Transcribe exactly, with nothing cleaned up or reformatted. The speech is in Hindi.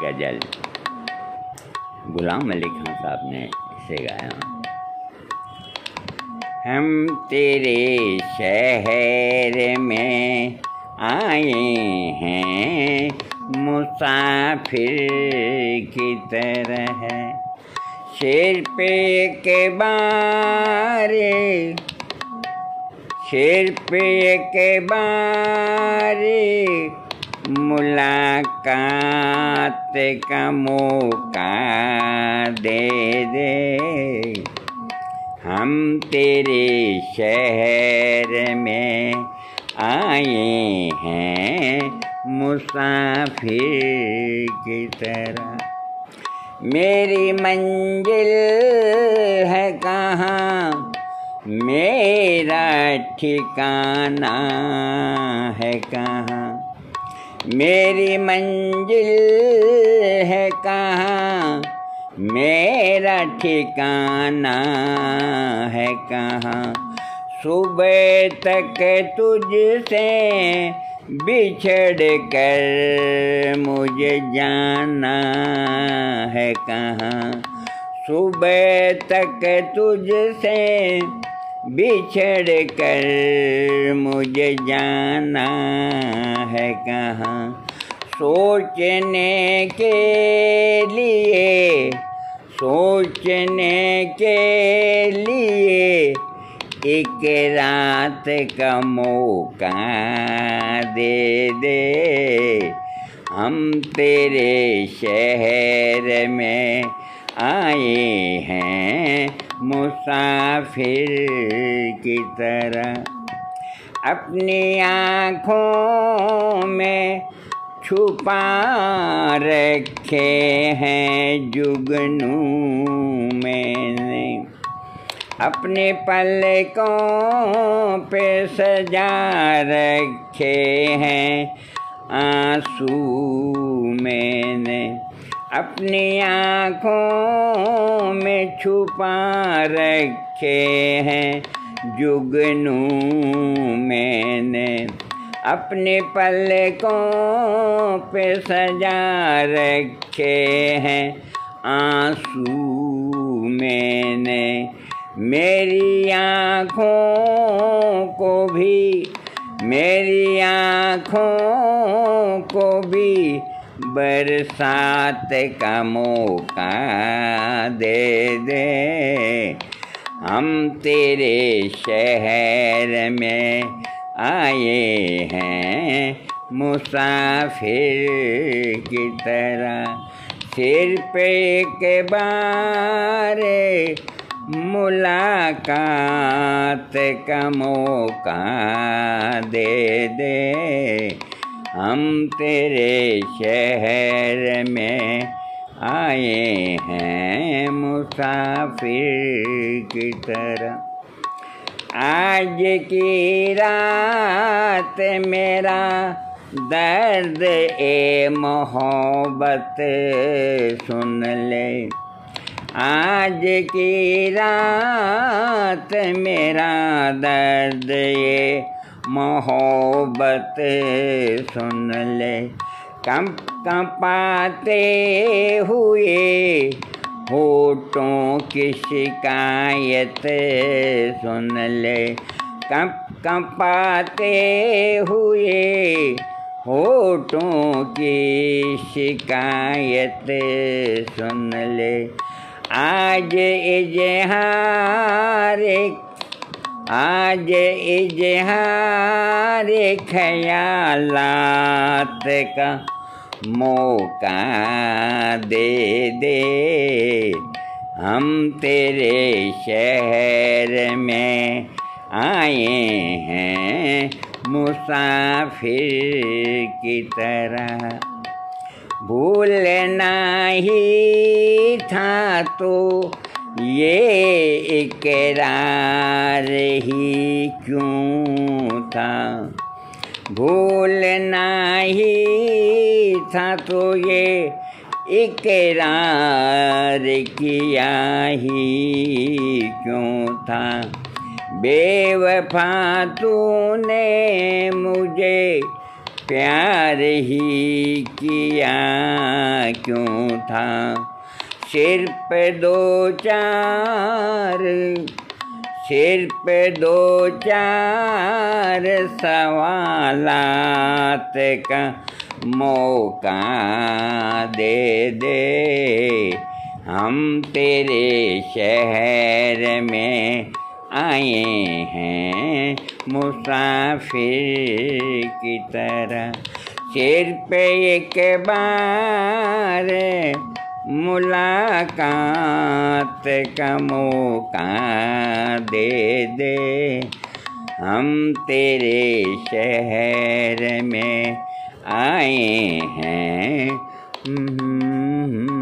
गज़ल गुलाम अली खान साहब ने इसे गाया। हम तेरे शहर में आए हैं मुसाफिर की तरह, शेर पे के बारे शेर पे के बारे मुलाकात का मौका दे दे। हम तेरे शहर में आए हैं मुसाफिर की तरह, मेरी मंजिल है कहाँ, मेरा ठिकाना है कहाँ, मेरी मंजिल है कहाँ, मेरा ठिकाना है कहाँ। सुबह तक तुझसे बिछड़ कर मुझे जाना है कहाँ, सुबह तक तुझसे बिछड़ कर मुझे जाना है कहाँ। सोचने के लिए सोचने के लिए एक रात का मौका दे दे। हम तेरे शहर में आए हैं मुसाफिर की तरह, अपनी आँखों में छुपा रखे हैं जुगनू मैंने, अपने पलकों पे सजा रखे हैं आंसू मैंने, अपनी आँखों में छुपा रखे हैं जुगनू मैंने, अपने पलकों पे सजा रखे हैं आंसू मैंने। मेरी आँखों को भी मेरी आँखों को भी बरसात का मौका दे दे। हम तेरे शहर में आए हैं मुसाफिर की तरह, सिर पे के बारे मुलाकात का मौका दे दे। हम तेरे शहर में आए हैं मुसाफिर की तरह। आज की रात मेरा दर्द ए मोहब्बत सुन ले, आज की रात मेरा दर्द ये मोहब्बत सुन ले। कंप कंपाते हुए होठों की शिकायत सुन ले, कंप कंपाते हुए होठों की शिकायत सुन ले। आज इजहार आज इजहार ख्यालात का मौका दे दे। हम तेरे शहर में आए हैं मुसाफिर की तरह, भूलना ही था तो ये इकरार ही क्यों था, भूलना ही था तो ये इकरार किया ही क्यों था। बेवफा तूने मुझे प्यार ही किया क्यों था। सिर पे दो चार सिर पे दो चार सवालात का मौका दे दे। हम तेरे शहर में आए हैं मुसाफिर की तरह। सिर पे एक बार मुलाकात का मौका दे दे। हम तेरे शहर में आए हैं।